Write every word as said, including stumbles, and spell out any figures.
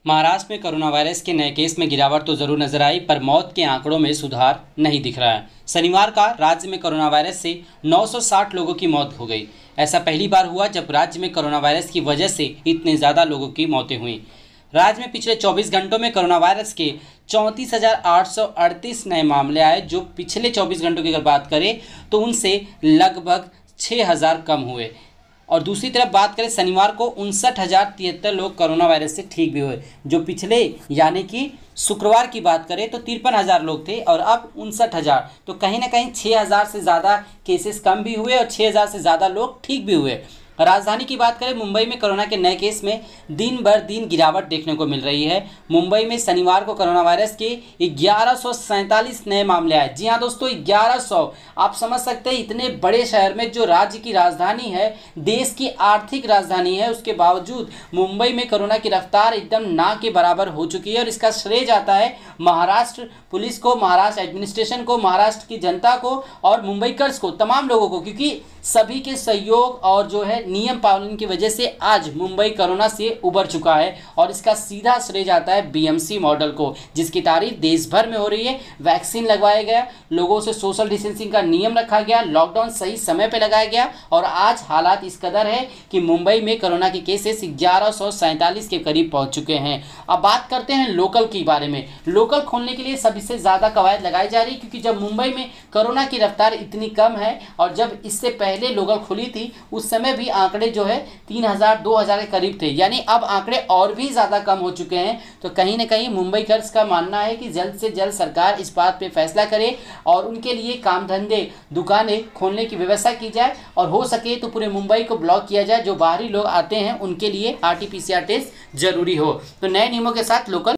महाराष्ट्र में corona virus के नए केस में गिरावट तो जरूर नजर आई, पर मौत के आंकड़ों में सुधार नहीं दिख रहा है। शनिवार का राज्य में कोरोना वायरस से नौ सौ साठ लोगों की मौत हो गई। ऐसा पहली बार हुआ जब राज्य में कोरोना वायरस की वजह से इतने ज़्यादा लोगों की मौतें हुई। राज्य में पिछले चौबीस घंटों में कोरोना वायरस के चौंतीस हजार आठ सौ अड़तीस नए मामले आए, जो पिछले चौबीस घंटों की अगर बात करें तो उनसे लगभग छः हज़ार कम हुए। और दूसरी तरफ बात करें, शनिवार को उनसठ हज़ार तिहत्तर लोग कोरोना वायरस से ठीक भी हुए, जो पिछले यानी कि शुक्रवार की बात करें तो तिरपन हज़ार लोग थे और अब उनसठ हज़ार। तो कहीं ना कहीं छः हज़ार से ज़्यादा केसेस कम भी हुए और छः हज़ार से ज़्यादा लोग ठीक भी हुए। राजधानी की बात करें, मुंबई में कोरोना के नए केस में दिन भर दिन गिरावट देखने को मिल रही है। मुंबई में शनिवार को कोरोना वायरस के ग्यारह सौ सैंतालीस नए मामले आए। जी हाँ दोस्तों, ग्यारह सौ। आप समझ सकते हैं, इतने बड़े शहर में, जो राज्य की राजधानी है, देश की आर्थिक राजधानी है, उसके बावजूद मुंबई में कोरोना की रफ्तार एकदम ना के बराबर हो चुकी है। और इसका श्रेय जाता है महाराष्ट्र पुलिस को, महाराष्ट्र एडमिनिस्ट्रेशन को, महाराष्ट्र की जनता को और मुंबईकर्स को, तमाम लोगों को, क्योंकि सभी के सहयोग और जो है नियम पालन की वजह से आज मुंबई कोरोना से उबर चुका है। और इसका सीधा श्रेय जाता है बीएमसी मॉडल को, जिसकी तारीफ देश भर में हो रही है। वैक्सीन लगवाया गया, लोगों से सोशल डिस्टेंसिंग का नियम रखा गया, लॉकडाउन सही समय पर लगाया गया और आज हालात इस कदर है कि मुंबई में कोरोना के केसेस ग्यारह सौ सैंतालीस के करीब पहुंच चुके हैं। अब बात करते हैं लोकल के बारे में। लोकल खोलने के लिए सबसे ज़्यादा कवायद लगाई जा रही है, क्योंकि जब मुंबई में कोरोना की रफ्तार इतनी कम है और जब इससे पहले लोकल खुली थी उस समय भी आंकड़े जो है तीन हज़ार दो हज़ार के करीब थे, यानी अब आंकड़े और भी ज़्यादा कम हो चुके हैं। तो कहीं ना कहीं मुंबईकर्स का मानना है कि जल्द से जल्द सरकार इस बात पे फैसला करे और उनके लिए काम धंधे, दुकानें खोलने की व्यवस्था की जाए और हो सके तो पूरे मुंबई को ब्लॉक किया जाए। जो बाहरी लोग आते हैं उनके लिए R T P C R test जरूरी हो। तो नए नियमों के साथ लोकल